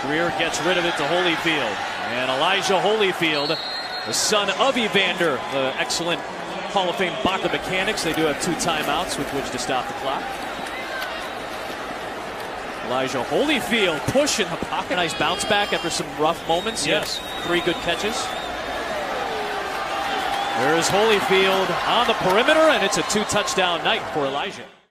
Greer gets rid of it to Holyfield. And Elijah Holyfield, the son of Evander, the excellent Hall of Fame Baca mechanics. They do have 2 timeouts with which to stop the clock. Elijah Holyfield pushing the pocket. Nice bounce back after some rough moments. Yes. 3 good catches. There's Holyfield on the perimeter, and it's a 2-touchdown night for Elijah.